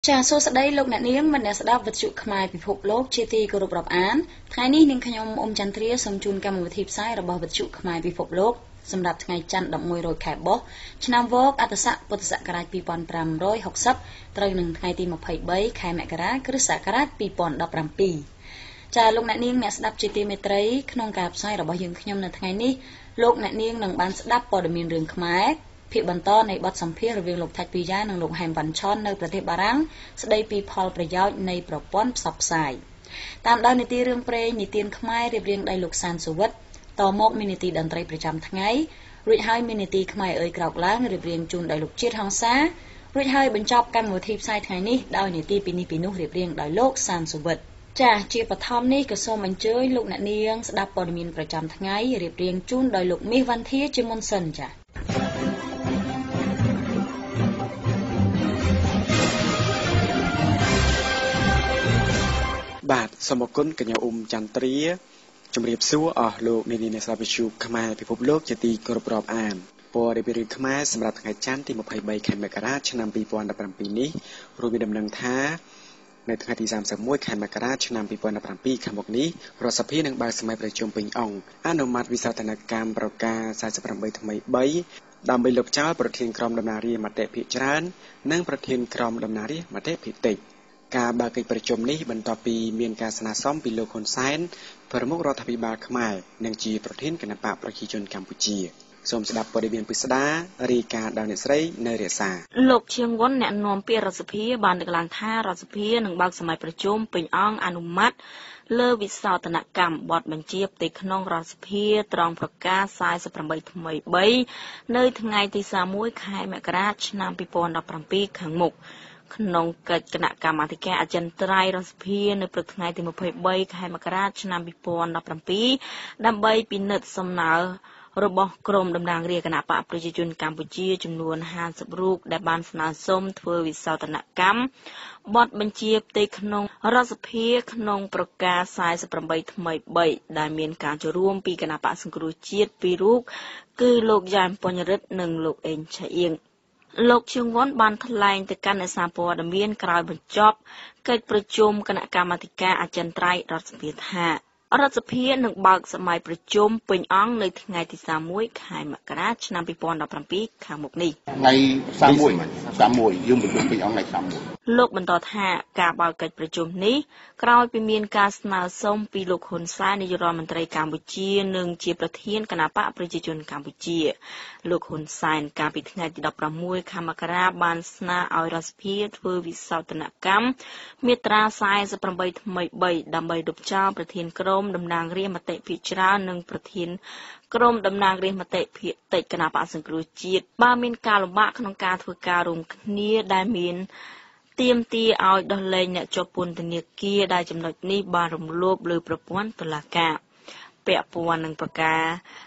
ចាសួស្តីលោកអ្នកនាងមិនអ្នកស្ដាប់វិទ្យុខ្មែរពិភពលោកជាទីគោរពរាប់អានថ្ងៃនេះនាងខ្ញុំអ៊ុំចន្ទ្រាសូមជូនកម្មវិធីផ្សាយរបស់វិទ្យុខ្មែរពិភពលោកសម្រាប់ថ្ងៃច័ន្ទ11រោចខែបុស្សឆ្នាំវកអត្តស័កពុទ្ធសករាជ2560ត្រូវនឹងថ្ងៃទី23ខែមករាគ្រិស្តសករាជ2017ចាលោកអ្នកនាងអ្នកស្ដាប់ជាទីមេត្រីក្នុងការផ្សាយរបស់យើងខ្ញុំនៅថ្ងៃនេះលោកអ្នកនាងនឹងបានស្ដាប់ព័ត៌មានរឿងខ្មែរភាគបន្តនៃបទសម្ភាសន៍រវាងលោកថាច់ពីយ៉ានិងលោកហែមវ៉ាន់ឆននៅប្រទេសបារាំងស្ដីពីផលប្រយោជន៍នៃប្រព័ន្ធផ្សព្វផ្សាយតាមដោយនីតិរឿងព្រេងនីតិខ្មែររៀបរៀងដោយលោកសានសុវិតតមកមាននីតិតន្ត្រីប្រចាំថ្ងៃរួចហើយមាននីតិខ្មែរអើយក្រោកឡើងរៀបរៀងជូនដោយលោកជាតិហង្សារួចហើយបញ្ចប់កម្មវិធីផ្សាយថ្ងៃនេះដោយនីតិពីនេះពីនោះរៀបរៀងដោយលោកសានសុវិតចាជាបឋមនេះក៏សូមអញ្ជើញលោកអ្នកនាងស្ដាប់ព័ត៌មានប្រចាំថ្ងៃរៀបរៀងជូនដោយលោកមាសវណ្ធាជាមុនសិនចាបាទសូមអរគុណកញ្ញាអ៊ុំចន្ទ្រាជំរាបសួរអស់លោកអ្នកនាងស្ដាប់វិទ្យុខ្មែរពិភពលោកជាទីគោរពរាប់អានព័ត៌មានរឿងខ្មែរសម្រាប់ថ្ងៃច័ន្ទទី23ខែមករាឆ្នាំ2017នេះរួមមានដំណឹងថានៅថ្ងៃទី31ខែមករាឆ្នាំ2017ខាងមុខនេះរដ្ឋសភានឹងបើកសម័យប្រជុំពេញអង្គអនុម័តវិសោធនកម្មប្រការ48ថ្មី3ដើម្បីលុបចោលប្រធានក្រុមដំណើររាជមតិភាគច្រើននិងប្រធានក្រុមដំណើររាជមតិភាគតិចការបើកកិច្ចប្រជុំនេះបន្ទាប់ពីមានការស្នើសុំពីលោកហ៊ុនសែនប្រមុខរដ្ឋាភិបាលខ្មែរនិងជាប្រធានគណបកប្រជាជនកម្ពុជាសូមស្ដាប់ព័ត៌មានពិស្ដារាយការណ៍ដោយអ្នកស្រីនៅរាសាលោកឈៀងវុនអ្នកនាំពាក្យរដ្ឋសភាបានលើកឡើងថារដ្ឋសភានឹងបើកសម័យប្រជុំពេញអង្គអនុម័តលើវិសោធនកម្មបទបញ្ជាផ្ទៃក្នុងរដ្ឋសភាត្រង់ប្រកាស48ថ្មី3នៅថ្ងៃទី31ខែមករាឆ្នាំ2017ខាងមុខក្នុងកិច្ចគណៈកម្មាធិការអចិន្ត្រៃយ៍រដ្ឋសភានៅព្រឹកថ្ងៃទី23ខែមករាឆ្នាំ2017ដើម្បីពិនិត្យសំណើរបស់ក្រុមតំណាងរាជគណៈបកប្រជាជនកម្ពុជាចំនួន50រូបដែលបានស្នើសុំធ្វើវិសោធនកម្មបទបញ្ជាផ្ទៃក្នុងរដ្ឋសភាក្នុងប្រកាស48ថ្មី3ដែលមានការចូលរួមពីគណៈបកសង្គ្រោះជាតិ2រូបគឺលោកយ៉ែមពញ្ញរិទ្ធនិងលោកអេងឆៃអៀងលោកឈៀងវុនបានថ្លែងទៅកាន់អ្នកសារព័ត៌មានក្រោយបញ្ចប់កិច្ចប្រជុំគណៈកម្មាធិការអចិន្ត្រៃយ៍រដ្ឋសភាថារដ្ឋសភានឹងបើកសម័យប្រជុំពេញអង្គនៅថ្ងៃទី31ខែមករាឆ្នាំ2017ខាងមុខនេះថ្ងៃ31យើងប្រជុំពេញអង្គថ្ងៃ31 លោកបន្តថាការបើកកិច្ចប្រជុំនេះក្រោយពីមានការស្នើសុំពីលោកហ៊ុនសែននាយករដ្ឋមន្ត្រីកម្ពុជានិងជាប្រធានគណៈបកប្រជាជនកម្ពុជាលោកហ៊ុនសែនកាលពីថ្ងៃទី16ខែមករាបានស្នើឲ្យរដ្ឋសភាធ្វើវិសោធនកម្មមាត្រា48ថ្មី3ដើម្បីលុបចោលប្រធានក្រុមតំណាងរាស្ត្រមតិភាគច្រើននិងប្រធានក្រុមតំណាងរាស្ត្រមតិភាគតិចគណៈបកសង្គ្រោះជាតិបើមានការលំបាកក្នុងការធ្វើការរួមគ្នាដែលមានទាមទារឲ្យដោះលែងអ្នកជាប់ពន្ធនាគារដែលចំណុចនេះបានរំលោភលើប្រព័ន្ធតុលាការពាក់ព័ន្ធនឹងប្រការ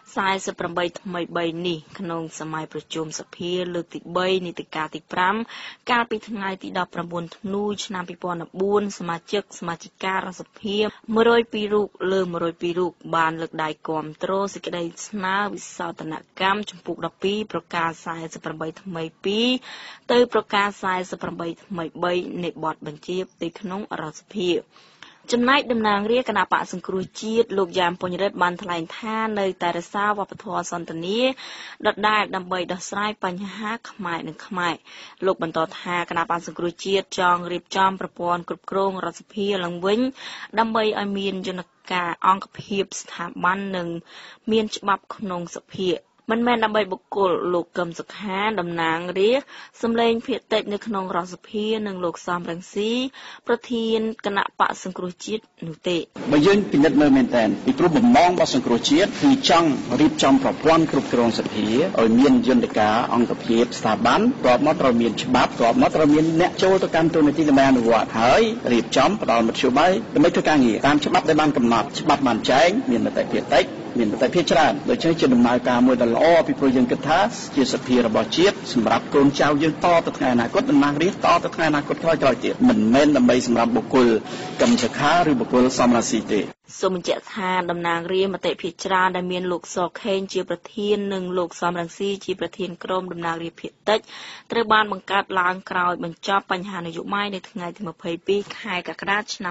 48ថ្មី3នេះក្នុងសម័យប្រជុំសភាលើកទី3នីតិកាលទី5កាលពីថ្ងៃទី19ធ្នូឆ្នាំ2014សមាជិការដ្ឋសភា102រូបលើ102រូបបានលើកដៃគាំទ្រសេចក្តីស្នើវិសោធនកម្មចំពុក12ប្រការ48ថ្មី2ទៅប្រការ48ថ្មី3នៃបទបញ្ជាផ្ទៃក្នុងរដ្ឋសភាចំណែកតំណាងរាជគណៈបកសង្គ្រោះជាតិលោកយ៉ាមពញ្ញរិទ្ធបានថ្លែងថានៅតែរក្សាវប្បធម៌សន្ទនាដដែលដើម្បីដោះស្រាយបញ្ហាខ្មែរនិងខ្មែរលោកបន្តថាគណៈបកសង្គ្រោះជាតិចង់រៀបចំប្រព័ន្ធគ្រប់គ្រងរដ្ឋសភាឡើងវិញដើម្បីឲ្យមានយន្តការអង្គភាពស្ថាប័ននិងមានច្បាប់ក្នុងសភាមិនមែនដើម្បីបុគ្គលលោកកឹមសុខាតំណាងរាស្ត្រសម្លេងភាគតិចនៅក្នុងរដ្ឋសភានិងលោកសំរងស៊ីប្រធានគណៈបកសង្គ្រោះជាតិនោះទេបើយើងពិនិត្យមើលមែនតើពីព្រោះបំណងរបស់សង្គ្រោះជាតិគឺចង់រៀបចំប្រព័ន្ធគ្រប់គ្រងសភាឲ្យមានយន្តការអង្គភាពស្ថាប័នប្រកបមកត្រូវមានច្បាប់ប្រកបមកត្រូវមានអ្នកចូលទៅកាន់ទូនាទីដើម្បីអនុវត្តហើយរៀបចំផ្ដល់មធ្យោបាយដើម្បីធ្វើការងារតាមច្បាប់ដែលបានកំណត់ច្បាប់បានចែងមានមតិភាគតិចមានមតិភាគច្រើនដូច្នេះជាដំណើរការមួយដ៏ល្អពីព្រោះយើងគិតថាជាសភារបស់ជាតិសម្រាប់កូនចៅយើងតទៅថ្ងៃអនាគតតំណាងរាស្ត្រតទៅថ្ងៃអនាគតក្រោយៗទៀតមិនមែនដើម្បីសម្រាប់បុគ្គលកឹមសុខាឬបុគ្គលសំរាសីទេសូមបញ្ជាក់ថាតំណាងរាស្ត្រមតិភាគច្រើនដែលមានលោកសខេងជាប្រធាននិងលោកសំរងស៊ីជាប្រធានក្រុមតំណាងរាស្ត្រភាគតិចត្រូវបានបង្កើតឡើងក្រោយបញ្ចប់បញ្ហានយោបាយនៅថ្ងៃទី22ខែកក្កដាឆ្នាំ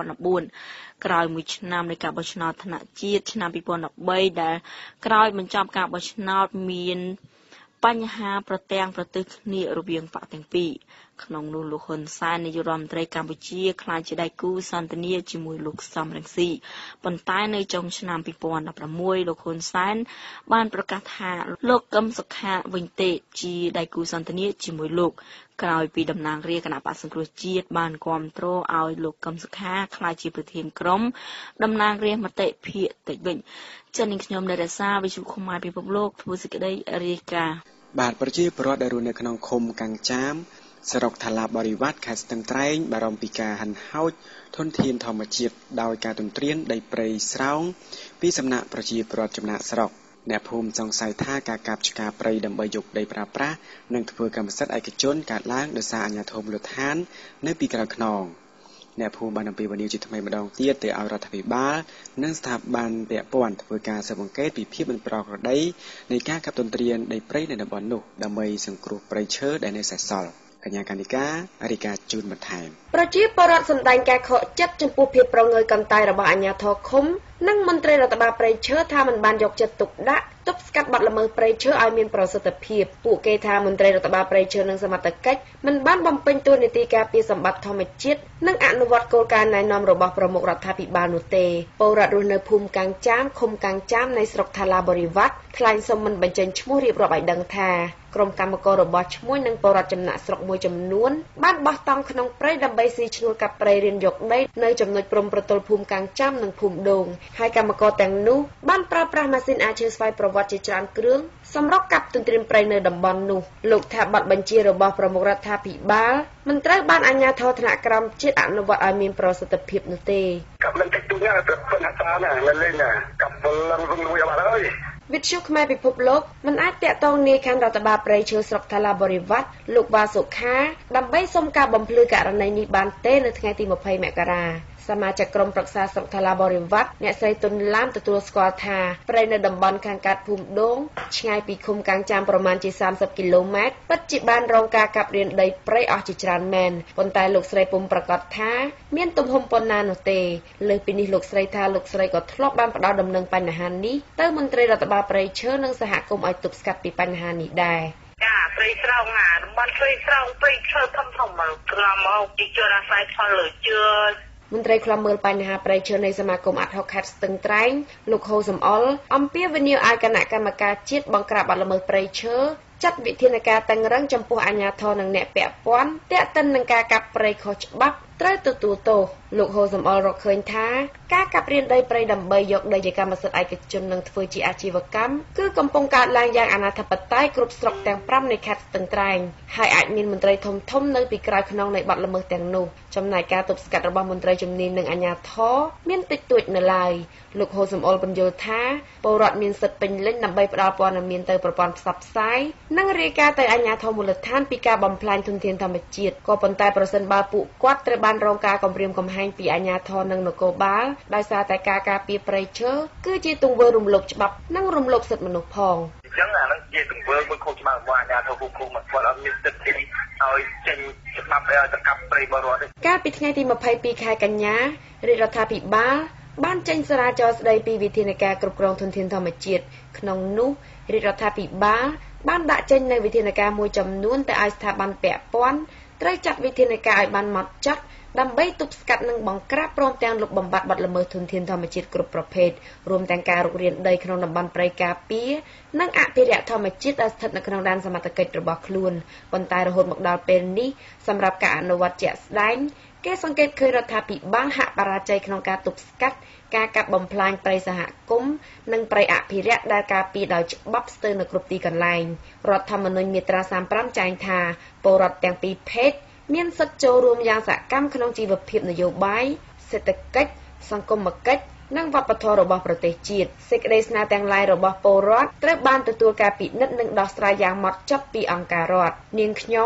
2014ក្រោយមួយឆ្នាំនៃការបោះឆ្នោតថ្នាក់ជាតិឆ្នាំ2013ដែលក្រោយបញ្ចប់ការបោះឆ្នោតមានបញ្ហាប្រទាំងប្រទើគ្នារវាងបកទាំងពីរក្នុងនោះលោកហ៊ុនសែននាយករដ្ឋមន្ត្រីកម្ពុជាក្លាយជាដៃគូសន្ទនាជាមួយលោកសំរងស៊ីប៉ុន្តែនៅចុងឆ្នាំ2016លោកហ៊ុនសែនបានប្រកាសថាលោកកឹមសុខាវិញទេជាដៃគូសន្ទនាជាមួយលោកក្រោយពីតំណាងរាស្ត្រគណៈបក្សសង្គ្រោះជាតិបានគាំទ្រឲ្យលោកកឹមសុខាក្លាយជាប្រធានក្រុមតំណាងរាស្ត្រមតិភាគតិចវិញចា៎នាងខ្ញុំនៅរក្សាវិទ្យុខ្មែរពិភពលោកធ្វើសេចក្តីរាយការណ៍បាទប្រជាពលរដ្ឋដែលរស់នៅក្នុងឃុំកាំងចាមស្រុកថាឡាបរិវត្តខេត្តស្ទឹងត្រែងបារម្ភពីការហិនហោចធនធានធម្មជាតិដោយការទន្ទ្រានដីព្រៃស្រោងពីសំណាក់ប្រជាពលរដ្ឋចំណាក់ស្រុកអ្នកភូមិសង្ស័យថាការកាប់ឆ្ការព្រៃដើម្បីយកដីប្រើប្រាស់និងធ្វើកម្មសិទ្ធិឯកជនកើតឡើងដោយសារអាជ្ញាធរមូលដ្ឋាននៅពីក្រោយខ្នងអ្នកភូមិបានអំពាវនាវជាថ្មីម្ដងទៀតទៅឲ្យរដ្ឋាភិបាលនិងស្ថាប័នពាក់ព័ន្ធធ្វើការស៊ើបអង្កេតពីភាពមិនប្រក្រតីនៃការកាប់ទន្ទ្រានដីព្រៃនៅតំបន់នោះដើម្បីសង្គ្រោះព្រៃឈើដែលនៅសេសសល់កញ្ញាកានិការាយការណ៍ជូនបន្ថែមប្រជាពលរដ្ឋសម្ដែងការខកចិត្តចំពោះភាពប្រងើយកន្តើយរបស់អាជ្ញាធរឃុំនិងមន្ត្រីរដ្ឋបាលព្រៃឈើថាមិនបានយកចិត្តទុកដាក់ទប់ស្កាត់បទល្មើសព្រៃឈើឲ្យមានប្រសិទ្ធភាពពួកគេថាមន្ត្រីរដ្ឋបាលព្រៃឈើនិងសមត្ថកិច្ចមិនបានបំពេញតួនាទីការពារសម្បត្តិធម្មជាតិនិងអនុវត្តគោលការណ៍ណែនាំរបស់ប្រមុខរដ្ឋាភិបាលនោះទេពលរដ្ឋរស់នៅភូមិកាំងចាមឃុំកាំងចាមនៃស្រុកថាឡាបរិវត្តថ្លែងសុំមិនបញ្ចេញឈ្មោះរៀបរាប់ឲ្យដឹងថាក្រុមកម្មកររបស់ឈ្មួញនិងពលរដ្ឋចំណាក់ស្រុកមួយចំនួនបានបោះតង់ក្នុងព្រៃដើម្បីស៊ីឈ្នួលកាប់ព្រៃរៀនយកដីនៅចំណុចព្រំប្រទល់ភូមិកាំងចាមនិងភូមិដូងហើយកម្មករទាំងនោះបានប្រើប្រាស់ម៉ាស៊ីនអាឈើស្វ័យប្រវត្តិជាច្រើនគ្រឿងសម្រាប់កាប់ទន្ទ្រានព្រៃនៅតំបន់នោះលោកថាបទបញ្ជារបស់ប្រមុខរដ្ឋាភិបាលមិនត្រូវបានអាជ្ញាធរថ្នាក់ក្រោមជាតិអនុវត្តឲ្យមានប្រសិទ្ធភាពនោះទេកាប់មិនតិចតួចណាទៅប៉ុណ្ណាតាណាលេងណាកាប់ពលឹងវិញមួយអត់ហើយវិទ្យុខ្មែរពិភពលោកមិនអាចតាក់ទងនាយខណ្ឌរដ្ឋបាលព្រៃឈើស្រុកថាឡាបរិវត្តលោកវ៉ាសុខាដើម្បីសុំការបំភ្លឺករណីនេះបានទេនៅថ្ងៃទី20មករាសមាជិកក្រុមប្រឹក្សាស្រុកថាឡាបរិវត្តអ្នកស្រីទុនឡាមទទួលស្គាល់ថាព្រៃនៅតំបន់ខាងកើតភូមិដូងឆ្ងាយពីឃុំកាំងចាមប្រមាណជា30គីឡូម៉ែត្រពិតជាបានរងការកាប់រានដីព្រៃអស់ជាច្រើនមែនប៉ុន្តែលោកស្រីពុំប្រកាសថាមានទំហំប៉ុណ្ណានោះទេលើពីនេះលោកស្រីថាលោកស្រីក៏ធ្លាប់បានផ្ដោតដំណឹងបញ្ហានេះទៅមន្ត្រីរដ្ឋបាលព្រៃឈើនិងសហគមន៍ឲ្យទប់ស្កាត់ពីបញ្ហានេះដែរព្រៃស្រោងតំបន់ព្រៃស្រោងព្រៃឈើធំមកក្រមមកជាជនអាស្រ័យផលលើជឿមន្ត្រីខ្លំមើលបញ្ហាព្រៃឈើនៃសមាគមអាត់ហុកខេត្តស្ទឹងត្រែងលោកហូសំអល់អំពាវនាវឲ្យគណៈកម្មការជាតិបង្ក្រាបបទល្មើសព្រៃឈើចាត់វិធានការតឹងរ៉ឹងចំពោះអាជ្ញាធរនិងអ្នកពាក់ព័ន្ធទាក់ទិននឹងការកាប់ព្រៃខុសច្បាប់ត្រូវទទួលទោសលោកហូសំអល់រកឃើញថាការកាប់រានដីព្រៃដើម្បីយកដីជាកម្មសិទ្ធិឯកជននិងធ្វើជាអាជីវកម្មគឺកំពុងកើតឡើងយ៉ាងអនាធិបតេយ្យគ្រប់ស្រុកទាំង5នៃខេត្តស្ទឹងត្រែងហើយអាចមានមន្ត្រីធំនៅពីក្រោយខ្នងនៃបទល្មើសទាំងនោះចំណែកការទប់ស្កាត់របស់មន្ត្រីជំនាញនិងអាជ្ញាធរមានតិចតួចនៅឡើយលោកហូសំអល់បញ្យល់ថាពលរដ្ឋមានសិទ្ធិពេញលេញដើម្បីផ្ដល់ព័ត៌មានទៅប្រព័ន្ធផ្សព្វផ្សាយនិងរាយការណ៍ទៅអាជ្ញាធរមូលដ្ឋានពីការបំផ្លាញធនធានធម្មជាតិក៏ប៉ុន្តែប្រសិនបើពួកគាត់ត្រូវបានរងការគំរាមកំហែងពីអាជ្ញាធរនិងនគរបាលដោយសារតែការការពារព្រៃឈើគឺជាទង្វើរំលោភច្បាប់និងរំលោភសិទ្ធិមនុស្សផងអញ្ចឹងអានឹងជាទង្វើមួយខុសច្បាប់របស់អាជ្ញាធរភូមិឃុំមកគាត់អត់មានសិទ្ធិឲ្យចេញច្បាប់ឲ្យទៅកាប់ព្រៃបរិវត្តទេកាលពីថ្ងៃទី22ខែកញ្ញារាជរដ្ឋាភិបាលបានចេញសារចរស្តីពីវិធានការគ្រប់គ្រងធនធានធម្មជាតិក្នុងនោះរាជរដ្ឋាភិបាលបានដាក់ចេញនូវវិធានការមួយចំនួនទៅឲ្យស្ថាប័នពាក់ព័ន្ធត្រូវចាត់វិធានការឲ្យបានហ្មត់ចត់ដើម្បីទប់ស្កាត់និងបង្ក្រាបព្រមទាំងលុបបំបាត់បទល្មើសធនធានធម្មជាតិគ្រប់ប្រភេទរួមទាំងការរុករានដីក្នុងតំបន់ព្រៃការពារនិងអភិរក្សធម្មជាតិដែលស្ថិតនៅក្នុងដែនសមត្ថកិច្ចរបស់ខ្លួនប៉ុន្តែរហូតមកដល់ពេលនេះសម្រាប់ការអនុវត្តជាក់ស្ដែងគេសង្កេតឃើញរដ្ឋាភិបាលហាក់បរាជ័យក្នុងការទប់ស្កាត់ការកាប់បំផ្លាញព្រៃសហគមន៍និងព្រៃអភិរក្សដែលការពារដោយច្បាប់ស្ទើរនៅគ្រប់ទីកន្លែងរដ្ឋធម្មនុញ្ញមាត្រា35ចែងថាពលរដ្ឋទាំងពីរភេទមានសិទ្ធិចូលរួមយ៉ាងសកម្មក្នុងជីវភាពនយោបាយសេដ្ឋកិច្ចសង្គមគិច្ចនិងវប្បធម៌របស់ប្រទេសជាតិសេចក្តីស្នើទាំងឡាយរបស់ពលរដ្ឋត្រូវបានទទួលការពិនិត្យនិងដោះស្រាយយ៉ាងហ្មត់ចត់ពីអង្គការរដ្ឋនាងខ្ញុំ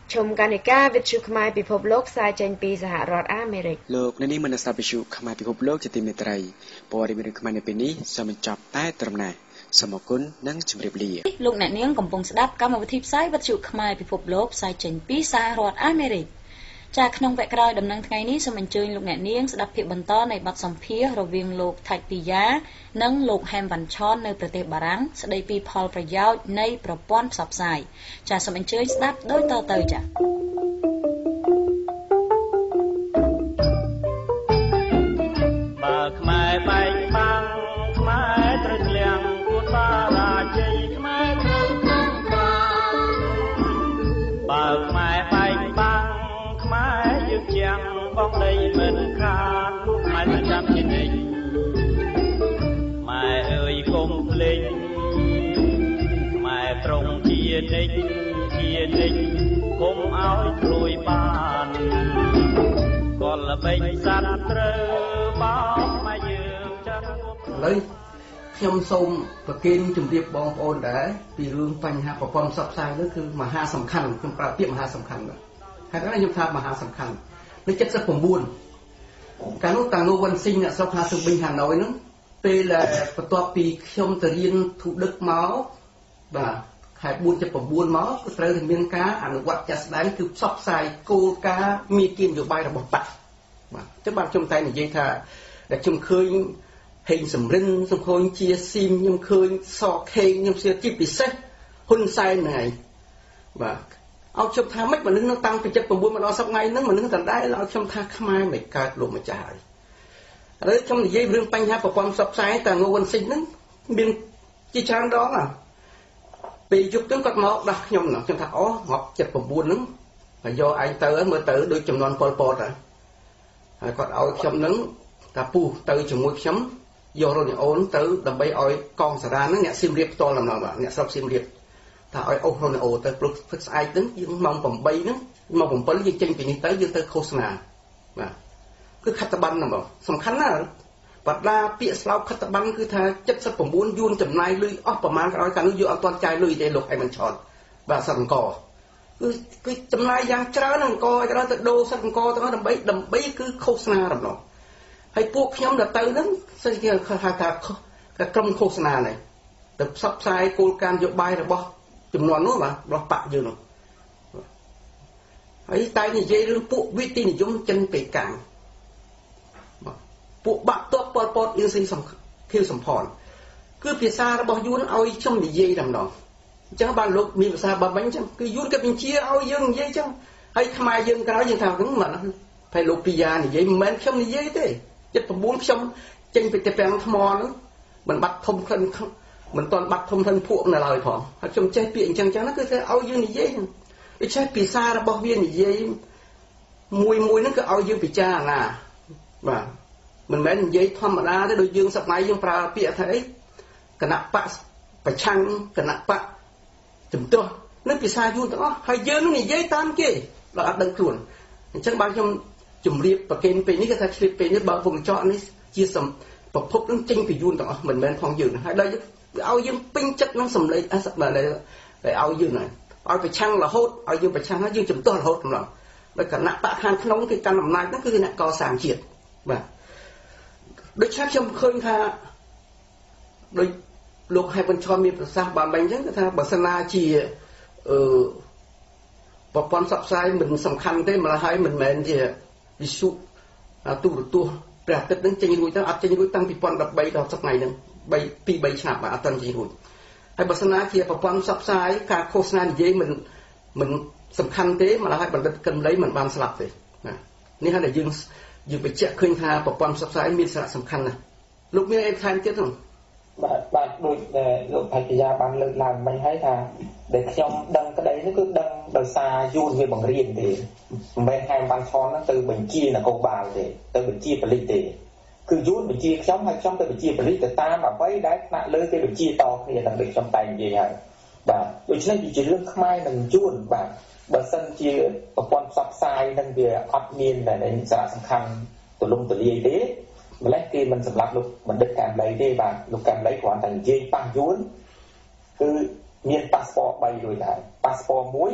ชมการนิกาวิทยุខ្មែរពិភពលោកផ្សាយចេញពីសហរដ្ឋអាមេរិកលោកអ្នកនាងមនស្សវិទ្យុខ្មែរពិភពលោកជាទីមេត្រីព័ត៌មានខ្មែរនៅពេលនេះសូមបញ្ចប់តែត្រឹមនេះសូមអរគុណនិងជម្រាបលាលោកអ្នកនាងកំពុងស្ដាប់កម្មវិធីផ្សាយវិទ្យុខ្មែរពិភពលោកផ្សាយចេញពីសហរដ្ឋអាមេរិកចាក្នុងវគ្គក្រោយដំណឹងថ្ងៃនេះសូមអញ្ជើញលោកអ្នកនាងស្ដាប់ភាពបន្តនៃបទសម្ភាសន៍រវាងលោកថាច់ពីយ៉ានិងលោកហែមវ៉ាន់ឆននៅប្រទេសបារាំងស្ដីពីផលប្រយោជន៍នៃប្រព័ន្ធផ្សព្វផ្សាយចាសូមអញ្ជើញស្ដាប់ដូចតទៅចាបើខ្មែរបែកបាំងខ្មែរត្រូវលៀងគួរសារាជ័យខ្មែរត្រូវក្នុងបាបើខ្មែរបែកបាំងខ្មែរយើងជាងបងដីមិនខានលោកខ្មែរប្រចាំជានិច្ចម៉ែអើយកុំភ្លេចខ្មែរត្រង់ជានិច្ចកុំឲ្យព្រួយបានក៏ល្បិចសត្វត្រូវបោកមកយើងចាំឥឡូវខ្ញុំសូមប្រគេនជម្រាបបងប្អូនដែរពីរឿងបញ្ហាប្រព័ន្ធផ្សព្វផ្សាយនោះគឺមហាសំខាន់ខ្ញុំប្រើពាក្យមហាសំខាន់បាទហើយខ្ញុំថាមហាសំខាន់នៅ79កាលនោះតាំងនោះវ៉ាន់ស៊ីងអ្នកស្រុកហាស៊ូប៊ីងហាណូយនោះពេលបន្ទាប់ពីខ្ញុំទៅរៀនធុដឹកមកបាទខែ4 79មកគឺត្រូវតែមានការអនុវត្តចាស់ស្ដែងគឺផ្សព្វផ្សាយគោលការណ៍មេគីនយោបាយរបស់បកបាទអញ្ចឹងបាទខ្ញុំតែនិយាយថាដែលខ្ញុំឃើញហេងសំរិនសំខូនជាស៊ីមខ្ញុំឃើញសខេងខ្ញុំស្គាល់ជាពិសេសហ៊ុនសែនហ្នឹងឯងបាទឲ្យខ្ញុំថាម៉េចមនុស្សនៅតាំងពី79មកដល់សប្តាហ៍ហ្នឹងមនុស្សដដែលឲ្យខ្ញុំថាខ្មែរមិនកើតលោកម្ចាស់ហើយឥឡូវខ្ញុំនិយាយរឿងបញ្ហាប្រព័ន្ធផ្សព្វផ្សាយតាងូវិនស៊ីកហ្នឹងមានជាច្រើនដងពេលយប់ទៅគាត់មកដោះខ្ញុំខ្ញុំថាអូងាប់79ហ្នឹងហើយយកឯងទៅមើលទៅដូចចំនួនប៉ុលពតហើយគាត់ឲ្យខ្ញុំហ្នឹងតាពូទៅជាមួយខ្ញុំយករ៉ូនីអូនទៅដើម្បីឲ្យកងសារ៉ាហ្នឹងអ្នកសៀមរាបផ្ទាល់ដំណងបាទអ្នកស្រុកសៀមរាបថាឲ្យអូសរ៉ូនីអូទៅព្រោះព្រឹកស្អែកហ្នឹងយើងម៉ោង8ហ្នឹងម៉ោង7យើងចេញពីនេះទៅយើងទៅឃោសនាបាទគឺខិតប័ណ្ណហ្នឹងបងសំខាន់ណាស់បដាពាក្យស្លោកខិតប័ណ្ណគឺថា79យួនចំណាយលុយអស់ប្រមាណក្រោយកាលនោះយកអត់ទាន់ចាយលុយទេលោកអេមិនឆតបាទសត្វអង្គគឺចំណាយយ៉ាងច្រើនអង្គច្រើនទៅដូរសត្វអង្គទៅដើម្បីគឺឃោសនារំដងហើយពួកខ្ញុំទៅហ្នឹងសិស្សគេហៅថាក្រុមឃោសនានេះទៅផ្សព្វផ្សាយគោលការណ៍នយោបាយរបស់ចំនួននោះបាទរបស់បកយើងនោះហើយតែនិយាយរឿងពួកវិទ្យានិយមចិនពេកាំងពួកបាក់តបប៉ុលពតអ៊ីស៊ីខៀវសំផនគឺភាសារបស់យួនឲ្យខ្ញុំនិយាយតែម្ដងអញ្ចឹងបានលោកមានភាសាបាបាញ់អញ្ចឹងគឺយួនគេបញ្ជាឲ្យយើងនិយាយអញ្ចឹងហើយខ្មែរយើងក្រោយយើងថាហ្នឹងមិនហើយលោកពីយ៉ានិយាយមិនមែនខ្ញុំនិយាយទេ79ខ្ញុំចេញពីតែពាំងថ្មហ្នឹងមិនបាត់ធំក្លិនមិនទាន់បាត់ធំក្លិនភក់នៅឡើយផងហើយខ្ញុំចេះពាក្យអញ្ចឹងណាគឺថាឲ្យយើងនិយាយដូច្នេះភាសារបស់វានិយាយមួយហ្នឹងគឺឲ្យយើងពិចារណាបាទមិនមែននិយាយធម្មតាទេដូចយើងសប្តាហ៍យើងប្រើពាក្យថាអីគណៈបកប្រឆាំងគណៈបកជំទាស់នឹងភាសាយួនទាំងអស់ហើយយើងនឹងនិយាយតាមគេដល់អត់ដឹងខ្លួនអញ្ចឹងបានខ្ញុំជម្រាបប្រកេនពេលនេះគេថាឆ្លៀតពេលនេះបើវងចកនេះជាប្រភពនឹងចេញពីយួនទាំងអស់មិនមែនផងយើងហើយដល់ឲ្យយើងពេញចិត្តនឹងសម្លេងឲ្យយើងហ្នឹងឲ្យប្រឆាំងរហូតឲ្យយើងប្រឆាំងហើយយើងជំទាស់រហូតម្ល៉េះដោយគណៈបកខាងក្នុងគេកាន់អំណាចហ្នឹងគឺអ្នកកសាងជាតិបាទដូច្នេះខ្ញុំឃើញថាដោយលោកហេបញ្ឈរមានប្រសាសន៍បានបែបអញ្ចឹងគឺថាបើសិនណាជាប្រព័ន្ធផ្សព្វផ្សាយមិនសំខាន់ទេម្ល៉េះហើយមិនមែនជាវិសុទូរទស្សន៍ព្រះអាទិត្យនឹងចេញរួចទៅអត់ចេញរួចតាំងពី2013ដល់សប្តាហ៍ហ្នឹង2-3ឆ្នាំបាទអត់ទាន់ចេញរួចហើយបើសិនណាជាប្រព័ន្ធផ្សព្វផ្សាយការឃោសនានិយាយមិនសំខាន់ទេម្ល៉េះហើយបណ្ឌិតកឹមលីមិនបានស្លាប់ទេណានេះហើយដែលយើងបញ្ជាក់ឃើញថាប្រព័ន្ធផ្សព្វផ្សាយមានសារៈសំខាន់ណាស់លោកមានអីថែមទៀតទេបាទដូចលោកអធិយាបានលើកឡើងមិញហើយថាដែលខ្ញុំដឹងក្តីនេះគឺដឹងដោយសារយួនវាបង្រៀនទេមិនមែនហែមបានឆនហ្នឹងទៅបញ្ជានគរបាលទេទៅបញ្ជាប៉ូលីសទេគឺយួនបញ្ជាខ្ញុំហើយខ្ញុំទៅបញ្ជាប៉ូលីសទៅតាមអ្វីដែលថ្នាក់លើគេបញ្ជាតគ្នាទាំងដូចខ្ញុំតែនិយាយហើយបាទដូច្នេះវាជារឿងខ្មែរនិងយួនបាទបើសិនជាប្រព័ន្ធផ្សព្វផ្សាយនឹងវាអត់មានតែសារៈសំខាន់ទូលំទូលាយទេម្លេះគេមិនសម្រាប់លោកបណ្ឌិតកែមលីទេបាទលោកកែមលីគ្រាន់តែនិយាយប៉ះយួនគឺមានប៉ាសពត3រួចហើយប៉ាសពត1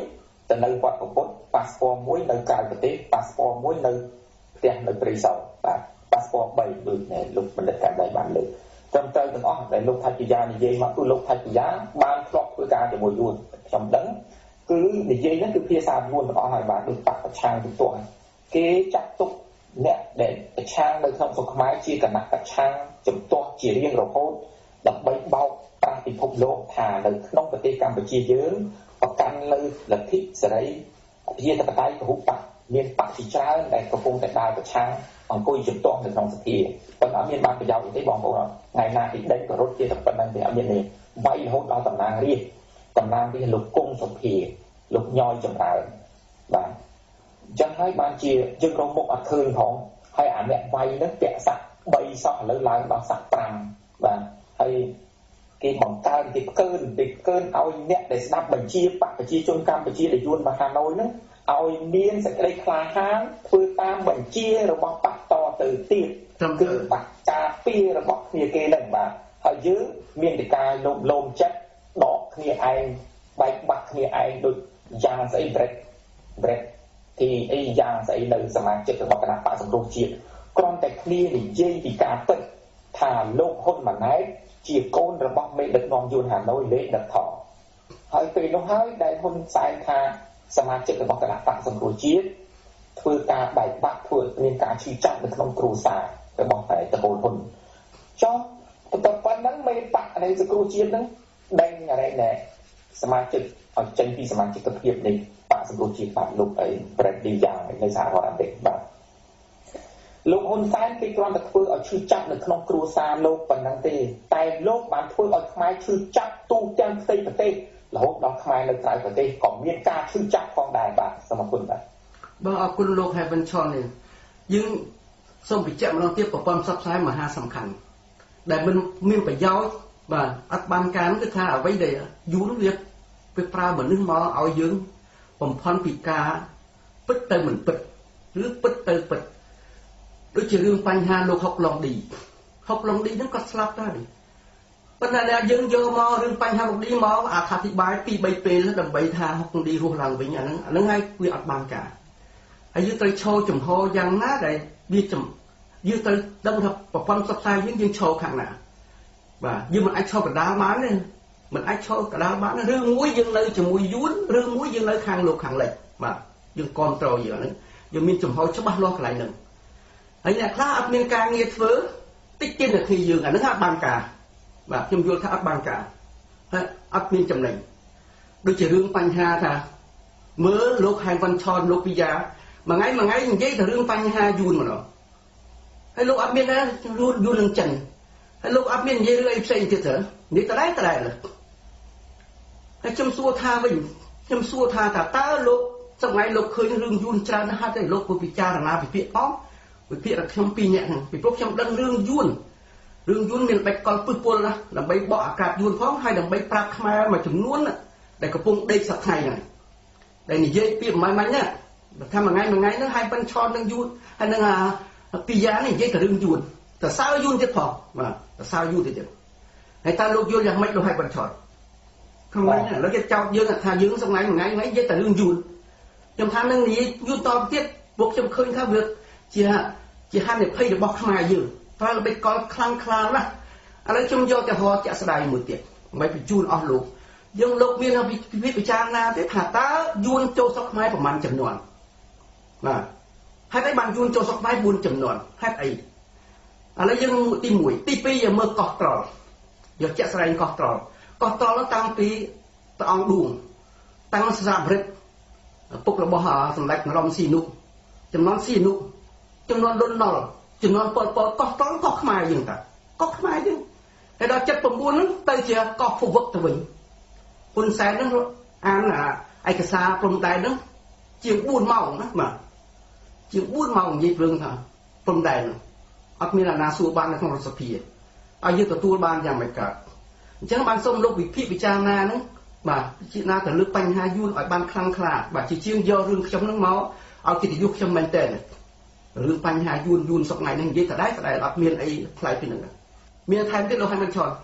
ទៅនៅវត្តពុទ្ធប៉ាសពតមួយនៅក្រៅប្រទេសប៉ាសពតមួយនៅផ្ទះនៅព្រៃសរបាទប៉ាសពត3ដូចលោកបណ្ឌិតកែដៃបានលើកត្រឹមត្រូវទាំងអស់ដែលលោកថៃពិយានិយាយមកគឺលោកថៃពិយាបានធ្លាប់ធ្វើការជាមួយយួនខ្ញុំដឹងគឺនិយាយហ្នឹងគឺភាសាយួនទាំងអស់ហើយបាទដូចបកប្រឆាំងទៅទាស់គេចាត់ទុកអ្នកដែលប្រឆាំងនៅក្នុងស្រុកខ្មែរជាគណៈប្រឆាំងជំទាស់ជារៀងរហូតដើម្បីបោកប្រាស់ពិភពលោកថានៅក្នុងប្រទេសកម្ពុជាយើងប្រកាន់លើលទ្ធិសេរីប្រជាធិបតេយ្យពហុបកមានបកជាច្រើនដែលកំពុងតែដើរប្រឆាំងអង្គុយជំទាស់នៅក្នុងសភាប៉ុន្តែអត់មានបានប្រយោជន៍ទេបងប្អូនថ្ងៃណាទីដេកក៏រត់ជាតែប៉ុណ្្នឹងទេអត់មានទេវាយរហូតដល់តំណាងរាស្ត្រតំណាងរាស្ត្រលោកគង់សុភាលោកញយចម្រើនបាទចឹងហើយបានជាយើងរងមុខអត់ឃើញផងហើយអាអ្នកវាយនឹងពាក់សាក់3សោះឥឡូវឡើងដល់សាក់5បាទហើយគេបង្កើនគេផ្កើនឲ្យអ្នកដែលស្ដាប់បញ្ជាបកប្រជាជនកម្ពុជាដែលយួនមកហាណូយហ្នឹងឲ្យមានសេចក្តីក្លាហានធ្វើតាមបញ្ជារបស់បកតទៅទៀតគឺបកការពាររបស់គ្នាគេហ្នឹងបាទហើយយើងមានតែការលោមចិត្តដកគ្នាឯងបែកបាក់គ្នាឯងដូចយ៉ាងស្អី break ទីអីយ៉ាងស្អីនៅសមាជិករបស់គណៈបកសង្គ្រោះជាតិគ្រាន់តែគ្នានិយាយពីការពិតថាលោកហ៊ុនម៉ាណែតជាកូនរបស់មេដឹកនាំយួនហាណូយលេខដឹកថហើយពេលនោះហើយដែលហ៊ុនសែនថាសមាជិករបស់គណៈបកសង្គ្រោះជាតិធ្វើការបែកបាក់ធ្វើមានការឈឺចាប់នៅក្នុងគ្រួសាររបស់តែតកូលហ៊ុនចុះទៅប៉ុណ្ណឹងមេបកនៃសង្គ្រោះជាតិហ្នឹងដេញអរិយណែសមាជិកឲ្យចេញពីសមាជិកភាពនៃបកសង្គ្រោះជាតិបាទលោកអីប្រេតឌីយ៉ាងនៅសហរដ្ឋអាមេរិកបាទលោកហ៊ុនសែនគេគ្រាន់តែធ្វើឲ្យឈឺចាប់នៅក្នុងគ្រួសារលោកប៉ុណ្ណឹងទេតែលោកបានធ្វើឲ្យខ្មែរឈឺចាប់ទូទាំងផ្ទៃប្រទេសរហូតដល់ខ្មែរនៅក្រៅប្រទេសក៏មានការឈឺចាប់ផងដែរបាទសូមអរគុណបាទបាទអរគុណលោក Heaven Chon នេះយើងសូមបញ្ជាក់ម្ដងទៀតប្រព័ន្ធផ្សព្វផ្សាយមហាសំខាន់ដែលមិនមានប្រយោជន៍បាទអត់បានការគឺថាអ្វីដែលយូរវាប្រើមនុស្សមកឲ្យយើងបំផន់ពីការពិតទៅមិនពិតឬពិតទៅពិតដូចជារឿងបញ្ហាលោកហុកឡុងឌីហ្នឹងក៏ស្លាប់ដែរប៉ុន្តែយើងយកមករឿងបញ្ហាលោកឌីមកអធិប្បាយ 2-3 ពេលដើម្បីថាហុកឡុងឌីរស់ឡើងវិញអាហ្នឹងហើយវាអត់បានការហើយយើងត្រូវឈរចំហយ៉ាងណាដែលវាយើងត្រូវដឹងថាប្រព័ន្ធផ្សព្វផ្សាយយើងឈរខាងណាបាទយើងមិនអាចឈរកណ្ដាលបានទេមិនអាចឈរកណ្ដាលបានរឿងមួយយើងនៅជាមួយយួនរឿងមួយយើងនៅខាងលោកខាងលិចបាទយើងគ្រប់គ្រងយើងហ្នឹងយើងមានចំហច្បាស់លាស់កន្លែងហ្នឹងហើយអ្នកខ្លះអត់មានការងារធ្វើតិចទៀតនាទីយើងអាហ្នឹងអត់បានការបាទខ្ញុំយល់ថាអត់បានការហើយអត់មានចំណេញដូចជារឿងបញ្ហាថាមើលលោកហែងវ៉ាន់ឆនលោកពីយ៉ាមួយថ្ងៃនិយាយតែរឿងបញ្ហាយួនម្ដងហើយលោកអត់មានដែរយួននឹងចិនហើយលោកអត់មាននិយាយរឿងអីផ្សេងទៀតទេនិយាយតែដែរហើយខ្ញុំសួរថាវិញខ្ញុំសួរថាតើលោកសម្រាប់លោកឃើញរឿងយួនច្រើនណាស់ហើយលោកពិពិចារណាពិភាក្សាផងវិភាគរបស់ខ្ញុំ2នាក់ហ្នឹងពីព្រោះខ្ញុំដឹងរឿងយួនមានបេះកលពឹសពលណាស់ដើម្បីបកអាកាសយួនផងហើយដើម្បីប្រាប់ខ្មែរមួយចំនួនដែលកំពុងដេកសប្តាហ៍ហ្នឹងដែលនិយាយពីមិនណាថាមួយថ្ងៃហ្នឹងហើយប៉ិនឆននឹងយួនហើយនឹងពីយ៉ានេះនិយាយតែរឿងយួនតែសើយួនទៀតផងបាទតែសើយួនទៀតហើយតើលោកយល់យ៉ាងម៉េចលោកហើយប៉ិនឆនខ្ញុំវិញឥឡូវគេចោទយើងថាយើងសប្តាហ៍មួយថ្ងៃនិយាយតែរឿងយួនខ្ញុំថានឹងនិយាយយួនតទៀតពួកខ្ញុំឃើញថាវាជាហានិភ័យរបស់ខ្មែរយើងប្រើល្បិចកលខ្លាំងខ្លាណាស់ឥឡូវខ្ញុំយកទៅហោជាក់ស្ដាយមួយទៀតមិនបញ្ជូនអស់លោកយើងលោកមានពិចារណាទេថាតើយួនចូលស្រុកខ្មែរប្រមាណចំនួនបាទហេតុអីបានយួនចូលស្រុកខ្មែរ4ចំនួនហេតុអីឥឡូវយើងទី1ទី2យើងមើលកោះត្រល់យកជាក់ស្ដែងកោះត្រល់តាំងពីព្រះអង្គឌួងតាំងស្រាប់រិទ្ធពុករបស់សម្ដេចនរោត្តមសីហនុចំនួនសីហនុចំនួនលន់ណុលចំនួនពលកោះត្រល់កោះខ្មែរយើងតាកោះខ្មែរយើងហើយដល់79ហ្នឹងទៅជាកោះភវឹកទៅវិញហ៊ុនសែនហ្នឹងអានឯកសារព្រំដែនហ្នឹងជាង4ម៉ោងណាបាទជាង4ម៉ោងនិយាយរឿងថាព្រំដែនអត់មានអាណាសួរបាននៅក្នុងរដ្ឋសភាឲ្យយើងទទួលបានយ៉ាងម៉េចកើតអញ្ចឹងបានសូមលោកវិភាគពិចារណាហ្នឹងបាទជាណាទៅលើកបញ្ហាយួនឲ្យបានខ្លាំងក្លាបាទជាជាងយករឿងខ្ញុំហ្នឹងមកឲ្យកិត្តិយសខ្ញុំមែនតើរឿងបញ្ហាយួនសក់ថ្ងៃហ្នឹងនិយាយតែដែរអត់មានអីផ្លែពីហ្នឹងមានថែមទៀតលោកហើយមិនឆន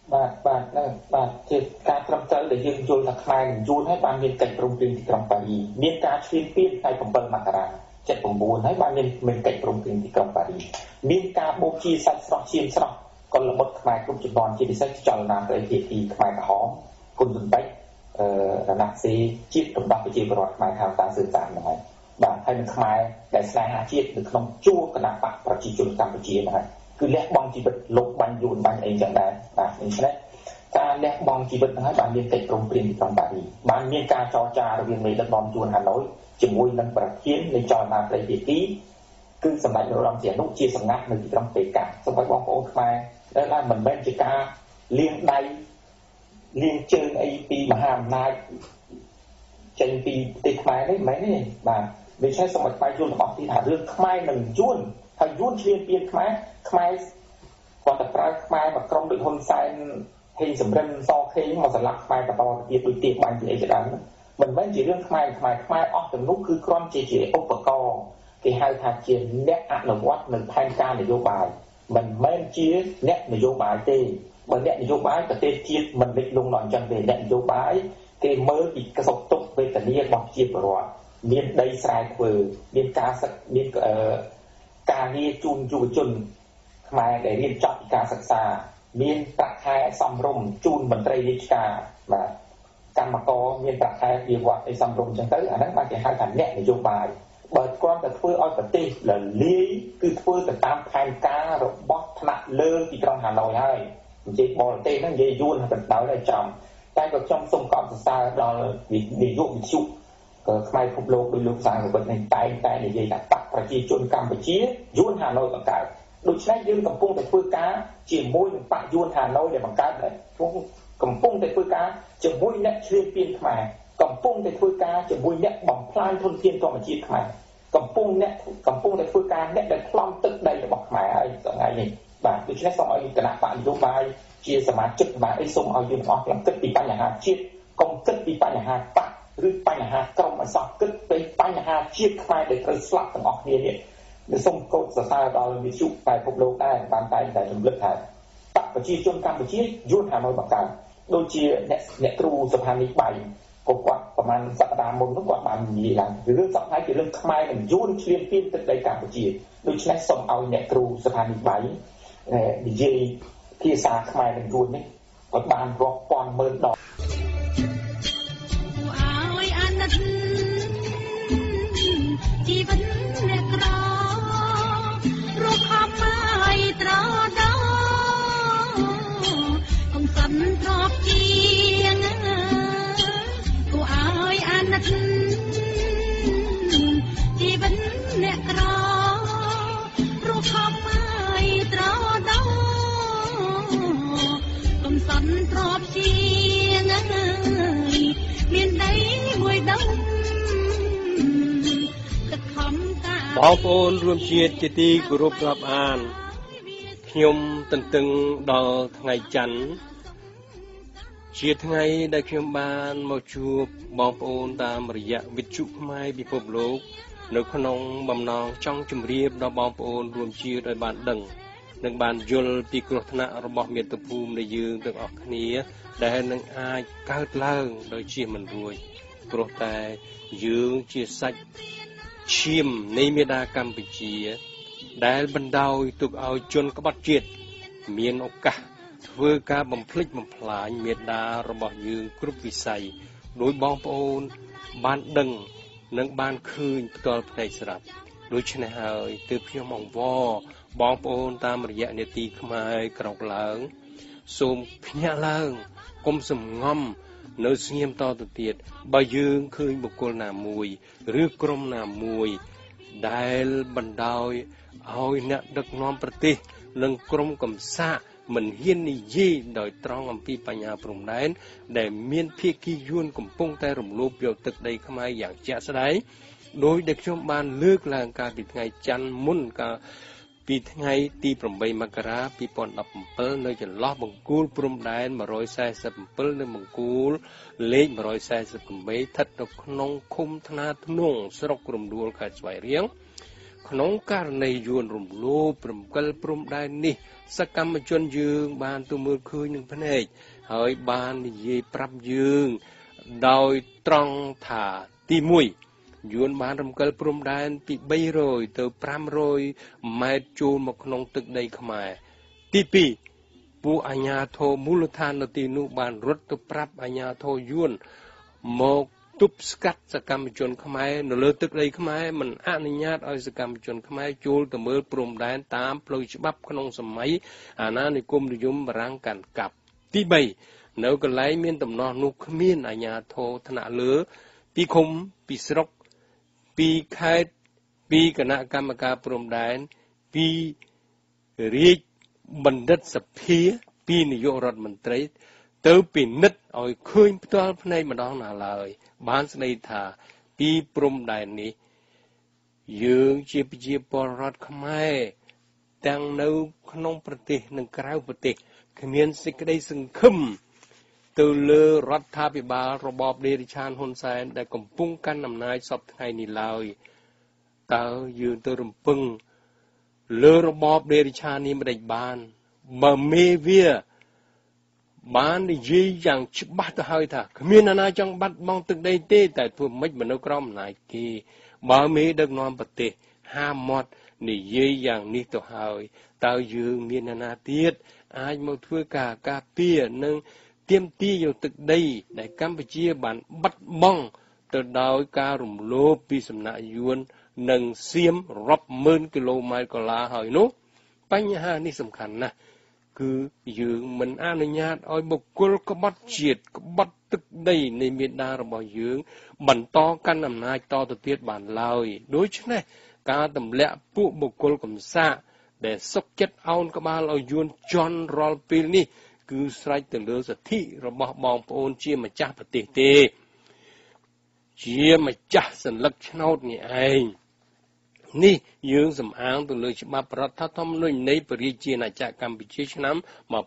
បាទជាការត្រឹមត្រូវដែលយើងយល់ថាខ្មែរនឹងយល់ឲ្យបានមានកិច្ចព្រមព្រៀងទីក្រុងប៉ារីមានការឈ្លានពានថ្ងៃ7មករា79ហើយបានមានកិច្ចព្រមព្រៀងទីក្រុងប៉ារីមានការបូជាសាច់ស្រស់ឈាមស្រស់កុលបុត្រខ្មែរគ្រប់ជំនាន់ជាពិសេសចលនាប្រតិភិខ្មែរក្រហមគុណសម្ដេចរណសិរ្សជាតិរបស់ប្រជាពលរដ្ឋខ្មែរខាងតាមสื่อសារហ្នឹងហើយបាទហើយនឹងខ្មែរដែលស្នេហាជាតិនៅក្នុងជួរគណៈបកប្រជាជនកម្ពុជាហ្នឹងហើយគឺលះបង់ជីវិតលោកបាញ់យួនបាញ់អីចឹងដែរបាទដូច្នេះការលះបង់ជីវិតហ្នឹងហើយបានមានកិច្ចព្រមព្រៀងទីក្រុងប៉ារីបានមានការចរចារវាងមេដឹកនាំយួនហាណូយជាមួយនឹងប្រធាននៃចលនាប្រតិភិគឺសម្ដេចនរោត្តមសីហនុជាសម្ងាត់នៅទីក្រុងប៉េកាំងសូមឲ្យបងប្អូនខ្មែរដែលមិនមែនជាការលាងដៃលាងជើងអីពីមហាអំណាចចេញពីប្រទេសខ្មែរនេះមិនមែនទេបាទដូច្នេះសូមឲ្យខ្មែរយល់ទាំងអស់ទីថារឿងខ្មែរនឹងយួនហើយយួនឈ្លានពានខ្មែរគាត់តែប្រើខ្មែរមកក្រុមដូចហ៊ុនសែនហេងសំរិនសខេងមកសម្លាប់ខ្មែរបន្តទៅទៀតដូចទៀបបាញ់ជាអីជាដើមមិនមែនជារឿងខ្មែរអស់ទាំងនោះគឺគ្រាន់ជាឧបករណ៍គេហៅថាជាអ្នកអនុវត្តនៅផែនការនយោបាយមិនមែនជាអ្នកនយោបាយទេបើអ្នកនយោបាយប្រទេសជាតិមិនលិចលង់ដល់អញ្ចឹងទេអ្នកនយោបាយគេមើលពីសុខទុក្ខវេទនារបស់ប្រជាពលរដ្ឋមានដីស្រែធ្វើមានការមានការងារជូនយុវជនខ្មែរដែលរៀនចប់ពីការសិក្សាមានប្រាក់ខែសមរម្យជូនមន្ត្រីរាជការបាទកម្មករមានប្រាក់ខែវាវត្តអីសមរម្យអញ្ចឹងទៅអាហ្នឹងបានគេហៅថាអ្នកនយោបាយបើគ្រាន់តែធ្វើឲ្យប្រទេសលលាយគឺធ្វើទៅតាមផែនការរបស់ថ្នាក់លើទីក្រុងហាណូយហើយនិយាយបរទេសហ្នឹងនិយាយយួនទៅដល់ហើយចំតែក៏ខ្ញុំសូមកោតសរសើរដល់នាយកវិទ្យុខ្មែរពិភពលោកដោយលោកសាងវិទ្យានេះតែនិយាយថាបកប្រជាជនកម្ពុជាយួនហាណូយបង្កើតដូច្នេះយើងកំពុងតែធ្វើការជាមួយនឹងបកយួនហាណូយដែលបង្កើតដែរកំពុងតែធ្វើការជាមួយអ្នកឈ្លានពានខ្មែរកំពុងតែធ្វើការជាមួយអ្នកបំផ្លាញធនធានធម្មជាតិខ្មែរកំពុងតែធ្វើការអ្នកដែលខ្លំទឹកដីរបស់ខ្មែរហើយថ្ងៃនេះបាទដូច្នេះសូមឲ្យគណៈបកនយោបាយជាសមាជិកបាទអីសូមឲ្យយើងទាំងអស់គិតពីបញ្ហាជាតិកុំគិតពីបញ្ហាបកឬបញ្ហាក្រុមអសោះគិតពីបញ្ហាជាតិខ្មែរដែលត្រូវស្លាប់ទាំងអស់គ្នានេះសូមកោតសរសើរដល់វិទ្យុតែពិភពលោកដែរបានតែរំលឹកថាបកប្រជាជនកម្ពុជាយួនហាណូយបង្កើតដូចជាអ្នកគ្រូសុផានីបៃគាត់ប្រហែលសប្តាហ៍មុននោះគាត់បាននិយាយឡើងរឿងសប្តាហ៍ជារឿងខ្មែរនឹងយួនឈ្លានពានទឹកដីកម្ពុជាដូច្នេះសូមឲ្យអ្នកគ្រូសុផានីបៃនិយាយភាសាខ្មែរនឹងយួននេះគាត់បានរាប់ពាន់ម៉ឺនដងឲ្យអាណិតជីវិតអ្នកក្ររកខំឲ្យត្រដោកុំសន្ទ្រពជាងគួរឲ្យអាណិតជីវិតអ្នកក្ររកខំឲ្យត្រដោកុំសន្ទ្រពជាងមានដីមួយដុំបងប្អូនរួមជាតិជាទីគោរពរាប់អានខ្ញុំទន្ទឹងដល់ថ្ងៃច័ន្ទជាថ្ងៃដែលខ្ញុំបានមកជួបបងប្អូនតាមរយៈវិទ្យុខ្មែរពិភពលោកនៅក្នុងបំណងចង់ជម្រាបដល់បងប្អូនរួមជាតិឲ្យបានដឹងនិងបានយល់ពីគ្រោះថ្នាក់របស់មាតុភូមិនៃយើងទាំងអស់គ្នាដែលនឹងអាចកើតឡើងដោយជៀសមិនរួចព្រោះតែយើងជាសាច់ឈាមនៃមាតាកម្ពុជាដែលបណ្ដោយទុកឲ្យជនក្បត់ជាតិមានឱកាសធ្វើការបំផ្លិចបំផ្លាញមាតារបស់យើងគ្រប់វិស័យដោយបងប្អូនបានដឹងនិងបានឃើញផ្ទាល់ភ្នែកស្រាប់ដូច្នេះហើយទើបខ្ញុំអង្វរបងប្អូនតាមរយៈនេតិខ្មែរក្រោកឡើងសូមភ្ញាក់ឡើងកុំសំងំនៅស្ងៀមតទៅទៀតបើយើងឃើញបុគ្គលណាមួយឬក្រុមណាមួយដែលបណ្ដោយឲ្យអ្នកដឹកនាំប្រទេសនិងក្រុមកំសាកមិនហ៊ាននិយាយដោយត្រង់អំពីបញ្ហាព្រំដែនដែលមានភាគីយួនកំពុងតែរំលោភយកទឹកដីខ្មែរយ៉ាងជាក់ស្ដែងដោយដែលខ្ញុំបានលើកឡើងកាលពីថ្ងៃច័ន្ទមុនកាលពីថ្ងៃទី8មករា2017នៅចន្លោះបង្គោលព្រំដែន147នៅបង្គោលលេខ148ស្ថិតនៅក្នុងឃុំថ្នាធ្នង់ស្រុករំដួលខេត្តស្វាយរៀងក្នុងករណីយួនរំលោភរំកិលព្រំដែននេះសកម្មជនយើងបានទៅមើលឃើញនឹងភ្នែកហើយបាននិយាយប្រាប់យើងដោយត្រង់ថាទី1យួនបានរំកិលព្រំដែនពី300ទៅ500ម៉ែត្រចូលមកក្នុងទឹកដីខ្មែរទី2ពួកអាជ្ញាធរមូលដ្ឋាននៅទីនោះបានរត់ទៅប្រាប់អាជ្ញាធរយួនមកទប់ស្កាត់សកម្មជនខ្មែរនៅលើទឹកដីខ្មែរមិនអនុញ្ញាតឲ្យសកម្មជនខ្មែរចូលទៅមើលព្រំដែនតាមផ្លូវច្បាប់ក្នុងសម័យអាណានិគមនិយមបារាំងកាន់កាប់ទី3នៅកន្លែងមានដំណោះនោះគ្មានអាជ្ញាធរថ្នាក់លើពីឃុំពីស្រុកពីខេត្តពីគណៈកម្មការព្រំដែនពីរាជបណ្ឌិតសភាពីនាយករដ្ឋមន្ត្រីទៅពិនិត្យឲ្យឃើញផ្ទាល់ភ្នែកម្ដងណាឡើយបានស្ដីថាពីព្រំដែននេះយើងជាប្រជាពលរដ្ឋខ្មែរទាំងនៅក្នុងប្រទេសនិងក្រៅប្រទេសគ្មានសេចក្តីសង្ឃឹមទៅលើរដ្ឋាភិបាលរបបដេរឆានហ៊ុនសែនដែលកំពុងកាន់អំណាចសពថ្ងៃនេះឡើយតើយើងទៅរំពឹងលើរបបដេរឆាននេះមិនដេចបានបើមេវាបាននិយាយយ៉ាងច្បាស់ទៅហើយថាគ្មានអ្នកណាចង់បាត់បង់ទឹកដីទេតែធ្វើម៉េចមិននៅក្រោមអំណាចគេបើមេដឹកនាំប្រទេសហាមាត់និយាយយ៉ាងនេះទៅហើយតើយើងមានអ្នកណាទៀតអាចមកធ្វើការការពារនិងទាមទារយកទឹកដីដែលកម្ពុជាបានបាត់បង់ទៅដោយការរំលោភពីសំណាក់យួននិងសៀមរាប់ម៉ឺនគីឡូម៉ែត្រកន្លះហើយនោះបញ្ហានេះសំខាន់ណាស់គឺយើងមិនអនុញ្ញាតឲ្យបុគ្គលក្បត់ជាតិក្បត់ទឹកដីនៃមាតារបស់យើងបន្តកាន់អំណាចតទៅទៀតបានឡើយដូច្នេះការទម្លាក់ពួកបុគ្គលកំសាកដែលសុកចិត្តអោនក្បាលឲ្យយួនជន់រាល់ពេលនេះគឺស្រេចទៅលើសិទ្ធិរបស់បងប្អូនជាម្ចាស់ប្រទេសទេជាម្ចាស់សัญลักษณ์ឆ្នោតនេះឯងនេះយើងសំអាងទៅលើច្បាប់រដ្ឋធម្មនុញ្ញនៃប្រជាជាតិអាចារ្យកម្ពុជាឆ្នាំ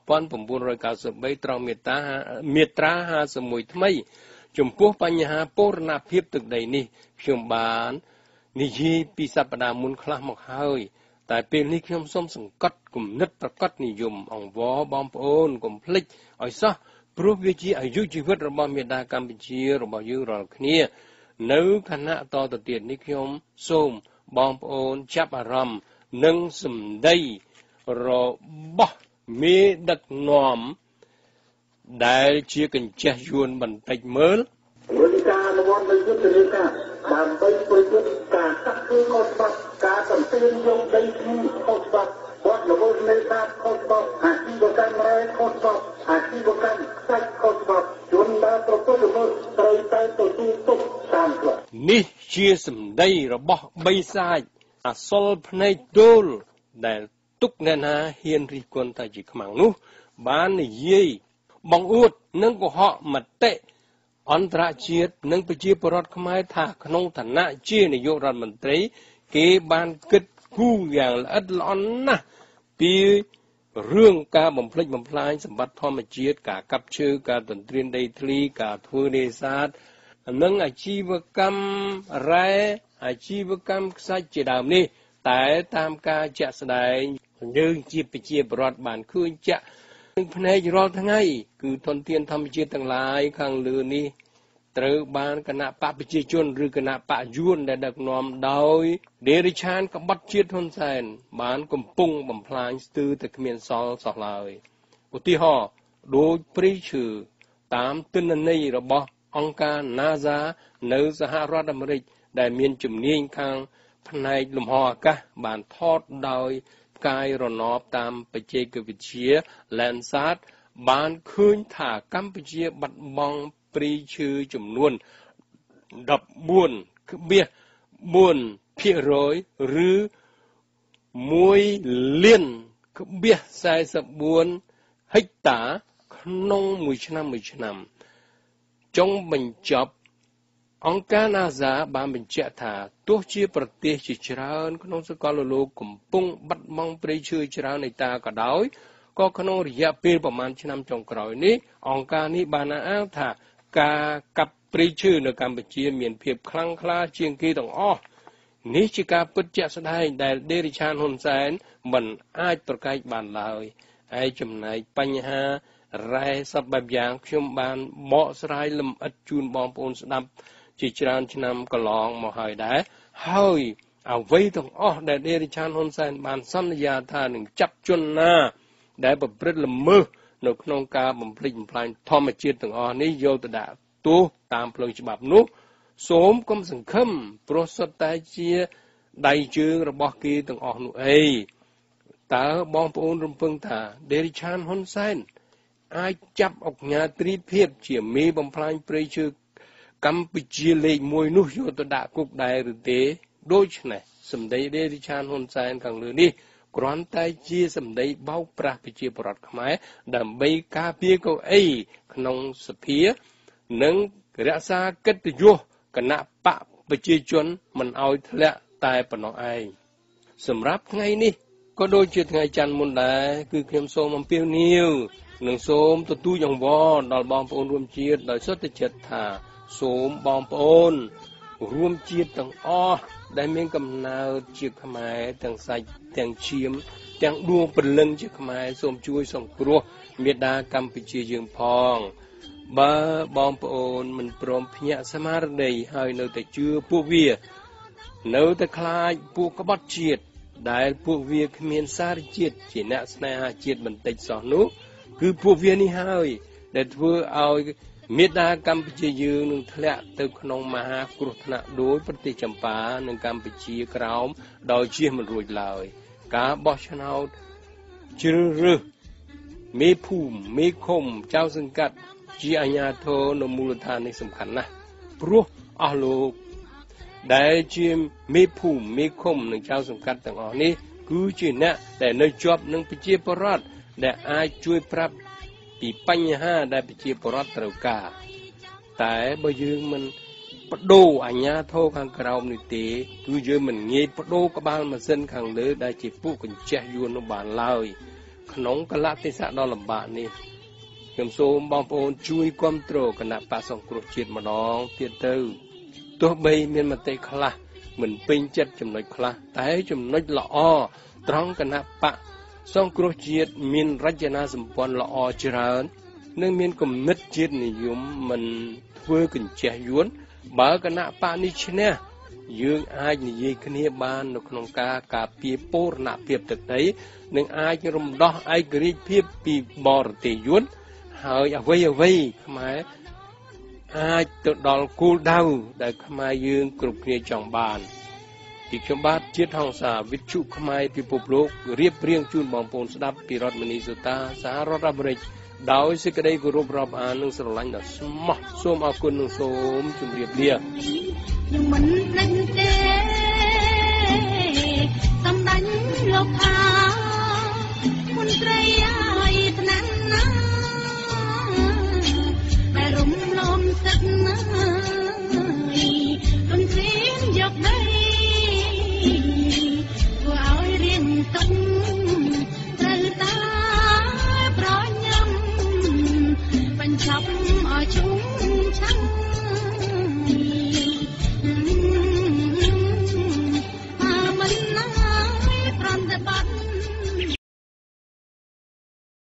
1993ត្រង់មាត្រា51ថ្មីចំពោះបញ្ហាពរណភាពទឹកដីនេះខ្ញុំបាននិយាយពីសប្តាហ៍មុនខ្លះមកហើយតែពេលនេះខ្ញុំសូមសង្កត់គំនិតប្រកបនិយមអង្វរបងប្អូនកុំភ្លេចឲ្យសោះព្រោះវាជាអាយុជីវិតរបស់មាតាកម្ពុជារបស់យើងរាល់គ្នានៅគណៈតទៅទៀតនេះខ្ញុំសូមបងប្អូនចាប់អារម្មណ៍នឹងសម្ដីរបស់មេដឹកនាំដែលជាកញ្ចេះយួនបន្តិចមើលវិធីការអនុវត្តនៃយុទ្ធនាការដើម្បីប្រយុទ្ធការកាត់គឺខុសច្បាប់ការកំទេចយកដីធ្លីខុសច្បាប់វត្តល្វើយនេសាទខុសច្បាប់អាជីវកម្មរ៉ែខុសច្បាប់អាជីវកម្មខ្សាច់ខុសច្បាប់ជនដែលប្រព្រឹត្តល្មើសត្រូវតែទទួលទុកតាមច្បាប់នេះជាសម្ដីរបស់បិសាចអសលភ្នែកទូលដែលទុកអ្នកណាហ៊ានរិះគន់តែជាខ្មាំងនោះបាននិយាយបង្អួតនិងកុហកមតិអន្តរជាតិនិងប្រជាពលរដ្ឋខ្មែរថាក្នុងឋានៈជានាយករដ្ឋមន្ត្រីគេបានគិតគូរយ៉ាងល្អិតល្អន់ណាស់ពីរឿងការបំផ្លិចបំផ្លាញសម្បត្តិធម្មជាតិការកាប់ឈើការទន្ទ្រានដីធ្លីការធ្វើនេសាទនិងអាជីវកម្មរ៉ែអាជីវកម្មខ្សាច់ជាដើមនេះតែតាមការជាក់ស្ដែងយើងជាប្រជាពលរដ្ឋបានឃើញចាក់នឹងភ្នែករាល់ថ្ងៃគឺធនធានធម្មជាតិទាំងឡាយខាងលើនេះត្រូវបានគណៈបកប្រជាជនឬគណៈបកយួនដែលដឹកនាំដោយដេរិឆានក្បត់ជាតិហ៊ុនសែនបានកំពុងបំផ្លាញស្ទើរតែគ្មានសល់សោះឡើយឧទាហរណ៍ដូចព្រៃឈើតាមទិន្នន័យរបស់អង្គការ NASA នៅសហរដ្ឋអាមេរិកដែលមានជំនាញខាងផ្នែកលំហអាកាសបានថតដោយផ្កាយរណបតាមបច្ចេកវិទ្យា Landsat បានឃើញថាកម្ពុជាបាត់បង់ព្រៃឈើចំនួន 14.4% ឬ 1,044,000 ហិកតាក្នុងមួយឆ្នាំចុងបញ្ចប់អង្គការ NASA បានបញ្ជាក់ថាទោះជាប្រទេសជាច្រើនក្នុងសកលលោកកំពុងបាត់បង់ព្រៃឈើច្រើនហិកតាក៏ដោយក៏ក្នុងរយៈពេលប្រមាណឆ្នាំចុងក្រោយនេះអង្គការនេះបានអះអាងថាការកាប់ព្រៃឈើនៅកម្ពុជាមានភាពខ្លាំងក្លាជាងគេទាំងអស់នេះជាការពិតជាក់ស្ដែងដែលដេរិឆានហ៊ុនសែនមិនអាចប្រកែកបានឡើយឯចំណែកបញ្ហារ៉ែសពបែបយ៉ាងខ្ញុំបានបកស្រាយលម្អិតជូនបងប្អូនស្ដាប់ជាច្រើនឆ្នាំកន្លងមកហើយដែរហើយអ្វីទាំងអស់ដែលដេរិឆានហ៊ុនសែនបានសន្យាថានឹងចាប់ជនណាដែលប្រព្រឹត្តល្មើសនៅក្នុងការបំផ្លិចបំផ្លាញធម្មជាតិទាំងអស់នេះយកទៅដាក់ទោសតាមផ្លូវច្បាប់នោះសូមកុំសង្ឃឹមព្រោះសុទ្ធតែជាដៃជើងរបស់គេទាំងអស់នោះអីតើបងប្អូនរំពឹងថាដេរិឆានហ៊ុនសែនអាចចាប់អុកញ៉ាត្រីភាពជាមេបំផ្លាញព្រៃឈើកម្ពុជាលេខ1នោះយកទៅដាក់គុកដែរឬទេដូច្នេះសម្ដីដេរិឆានហ៊ុនសែនខាងលើនេះគ្រាន់តែជាសម្ដីបោកប្រាស់ប្រជាពលរដ្ឋខ្មែរដើម្បីការពារកៅអីក្នុងសភានិងរក្សាកិត្តិយសគណៈបកប្រជាជនមិនឲ្យធ្លាក់តែប៉ុណ្ណោះឯងសម្រាប់ថ្ងៃនេះក៏ដូចជាថ្ងៃច័ន្ទមុនដែរគឺខ្ញុំសូមអំពាវនាវនិងសូមទទូចអង្វរដល់បងប្អូនរួមជាតិដោយសុទ្ធចិត្តថាសូមបងប្អូនរួមជាតិទាំងអស់ដែលមានកំណើតជាខ្មែរទាំងសាច់ទាំងឈាមទាំងដួងព្រលឹងជាខ្មែរសូមជួយសង្គ្រោះមាតាកម្ពុជាយើងផងបើបងប្អូនមិនព្រមភ្ញាក់ស្មារតីហើយនៅតែជឿពួកវានៅតែខ្លាចពួកក្បត់ជាតិដែលពួកវាគ្មានសារជាតិជាអ្នកស្នេហាជាតិបន្តិចសោះនោះគឺពួកវានេះហើយដែលធ្វើឲ្យមេដាកម្ពុជាយើងនឹងធ្លាក់ទៅក្នុងមហាគ្រោះថ្នាក់ដោយប្រទេសចម្ប៉ានិងកម្ពុជាក្រោមដោយជៀសមិនរួចឡើយការបោះឆ្នោតជ្រើសរើសមេភូមិមេឃុំចៅសង្កាត់ជាអាជ្ញាធរនៅមូលដ្ឋាននេះសំខាន់ណាស់ព្រោះអស់លោកដែលជាមេភូមិមេឃុំនិងចៅសង្កាត់ទាំងអស់នេះគឺជាអ្នកដែលនៅជាប់នឹងប្រជាពលរដ្ឋដែលអាចជួយប្រាប់ពីបញ្ហាដែលប្រជាពលរដ្ឋត្រូវការតែបើយើងមិនបដូរអាជ្ញាធរខាងក្រោមនេះទេគឺយើងមិនងាយបដូរក្បាលម៉ាស៊ីនខាងលើដែលជាពួកកញ្ចេះយួននោះបានឡើយក្នុងកលៈទេសៈដ៏លំបាកនេះខ្ញុំសូមបងប្អូនជួយគាំទ្រគណៈបក្សសង្គ្រោះជាតិម្ដងទៀតទៅទោះបីមានមតិខ្លះមិនពេញចិត្តចំណុចខ្លះតែចំណុចល្អត្រង់គណៈបក្សសង្គ្រោះជាតិមានរចនាសម្ព័ន្ធល្អច្រើននិងមានគំនិតជាតិនិយមមិនធ្វើកញ្ចេះយួនបើគណៈបកនេះឈ្នះយើងអាចនិយាយគ្នាបាននៅក្នុងការពារបូរណភាពទឹកដីនិងអាចរំដោះឯករាជ្យភាពពីបរទេសយួនហើយអ្វីខ្មែរអាចទៅដល់គោលដៅដែលខ្មែរយើងគ្រប់គ្នាចង់បានពីខ្ញុំបាទជាតិហង្សាវិទ្យុខ្មែរពិភពលោករៀបរៀងជូនបងប្អូនស្ដាប់ពីរដ្ឋមីនីសូតាសហរដ្ឋអាមេរិកដោយសេចក្តីគោរពរាប់អាននិងស្រឡាញ់ដ៏ស្មោះសូមអរគុណនិងសូមជម្រាបលាខ្ញុំមិនភ្លេចទេ